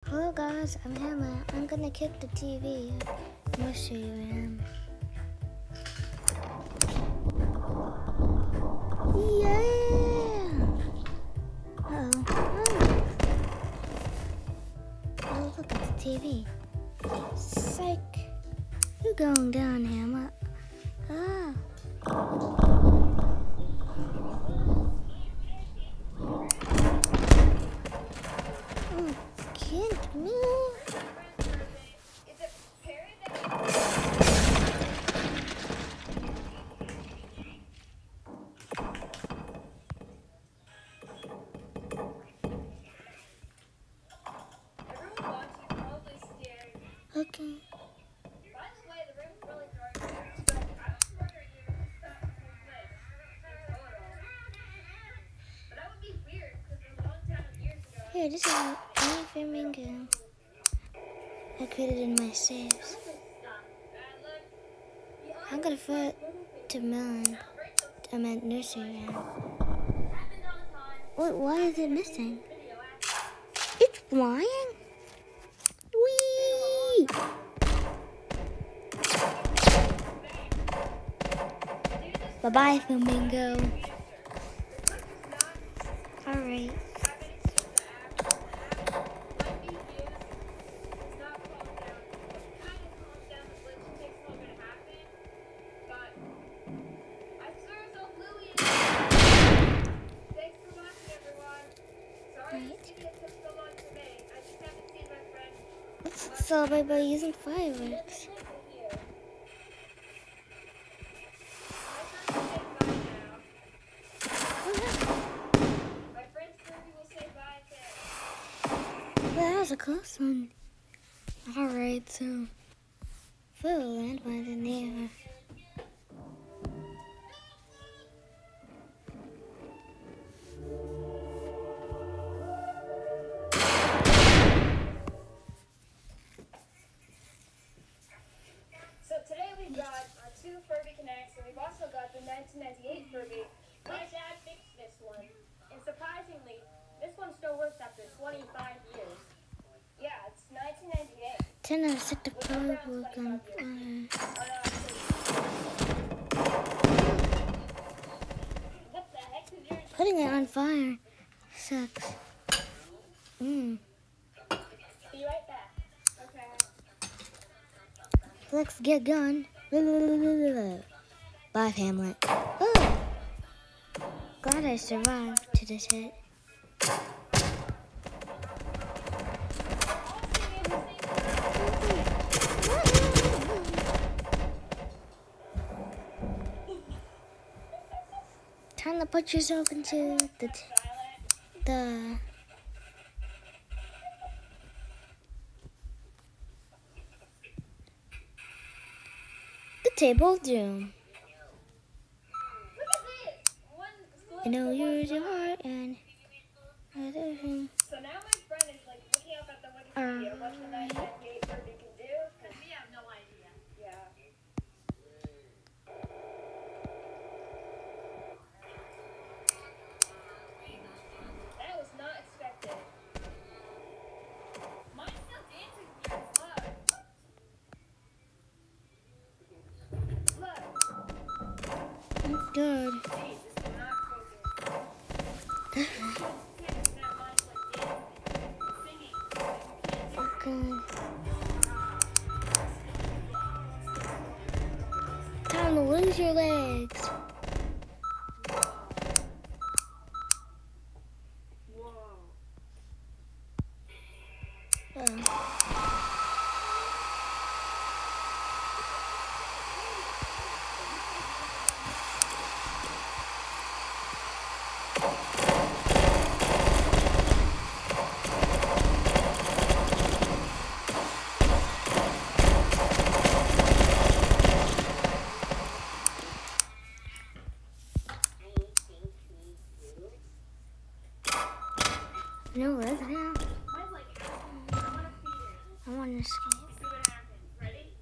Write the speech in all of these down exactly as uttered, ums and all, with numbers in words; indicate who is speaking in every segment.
Speaker 1: Hello guys, I'm Hammer. I'm gonna kick the T V. I'm gonna show you him. Yeah! Uh-oh. Oh. Oh, look at the T V. Psych! You're going down, Hammer. Ah! Oh, can't move. Okay.
Speaker 2: By the way, the room's really dark there, so I was wondering if you stop the whole place in total. But that would be weird, because a long time of years ago...
Speaker 1: Here, this is my flamingo. I created in my saves. I'm gonna throw it to Melon. I meant nursery round. What? Why is it missing? It's flying? Whee! Bye-bye, flamingo. Alright. Let's celebrate by using fireworks. That was a close one. Alright, so Phil landmines in the air.
Speaker 2: So today we've got our two Furby Connects, and we've also got the nineteen ninety-eight Furby. My dad fixed this one, and surprisingly, this one still works after twenty-five years. Yeah, it's nineteen ninety-eight.
Speaker 1: Ten out of set the firework on fire.
Speaker 2: What the heck is yours?
Speaker 1: Putting it on fire sucks. Mmm.
Speaker 2: Be right back. Okay.
Speaker 1: Let's get going. Bye, Hamlet. Oh. Glad I survived to this hit. Time to put yourself into the t the the table of doom. I know yours your heart and other thing.
Speaker 2: So now my friend is like looking up at the Wikipedia what the nineteen ninety-eight Furby can do, because we have no idea. Yeah. That was not expected. Mine's still dancing here. Look. Look.
Speaker 1: Good.
Speaker 2: Jeez, this is not focused.
Speaker 1: Okay. Time to lose your legs. Oh. No legs now.
Speaker 2: Mine's like, I want to feed it.
Speaker 1: I want to escape.
Speaker 2: See what happens. Ready?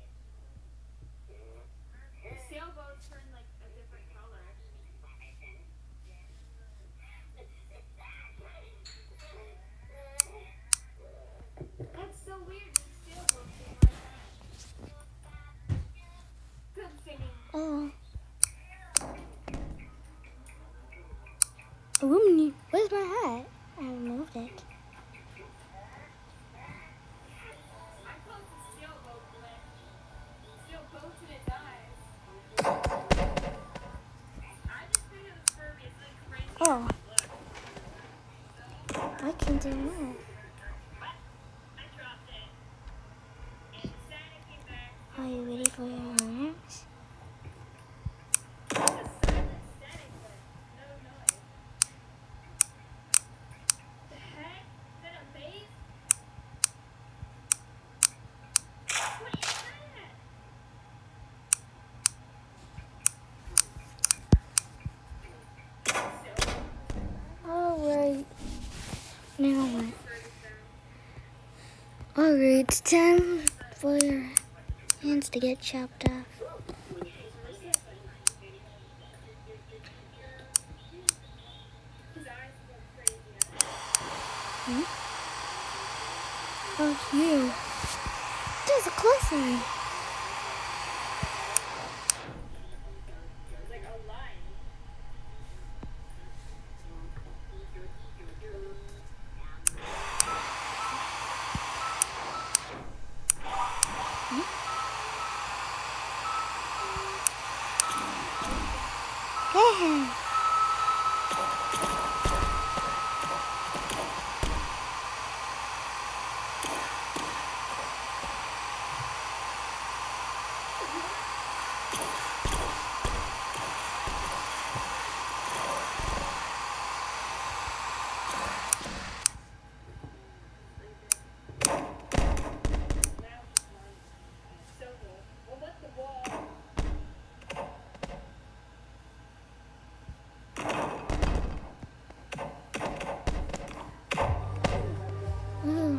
Speaker 2: The sailboat turned like a different color.
Speaker 1: Where's my hat? I removed it. Oh. I can do that. Are you ready for your arms? Alright. Now what? Alright, it's time for your hands to get chopped off. Hmm? Oh, you. There's a close line. Yeah. Oh.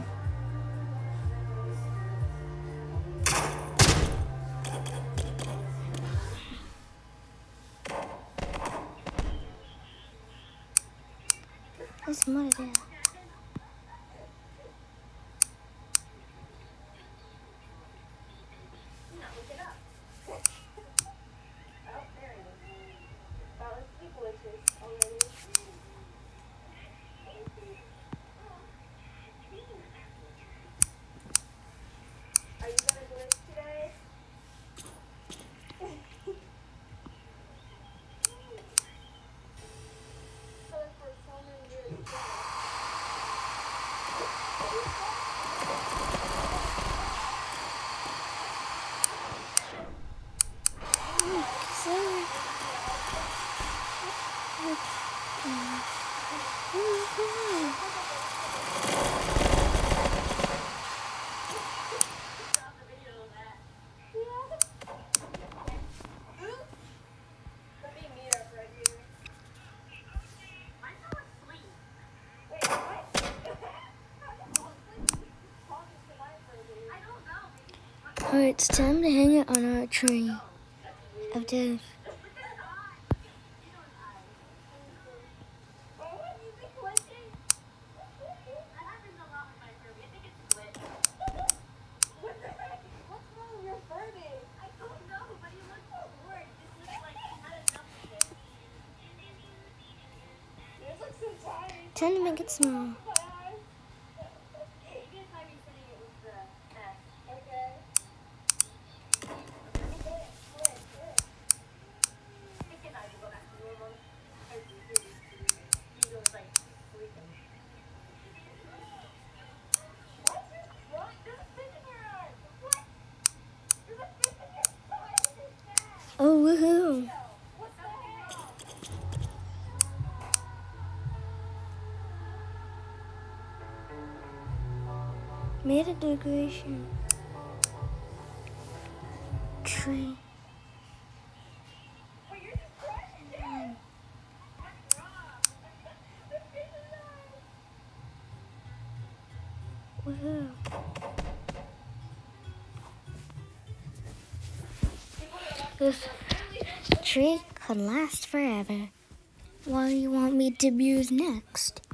Speaker 1: There's more there. Alright, it's time to hang it on our tree of death. Time to make it small. Oh, woohoo! Made a decoration tree. And woohoo! This tree could last forever. What do you want me to use next?